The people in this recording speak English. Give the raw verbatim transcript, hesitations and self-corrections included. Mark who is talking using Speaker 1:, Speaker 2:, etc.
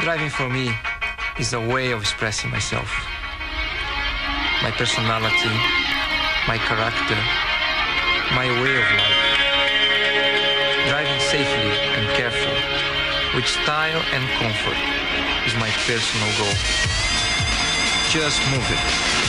Speaker 1: Driving for me is a way of expressing myself, my personality, my character, my way of life. Driving safely and careful, with style and comfort, is my personal goal. Just move it.